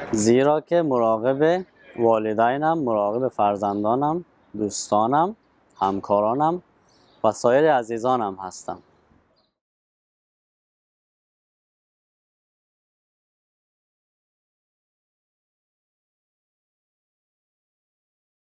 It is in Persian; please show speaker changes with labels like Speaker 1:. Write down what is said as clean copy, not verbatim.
Speaker 1: زیرا که مراقب والدینم، مراقب فرزندانم، دوستانم، همکارانم و سایر عزیزانم هستم.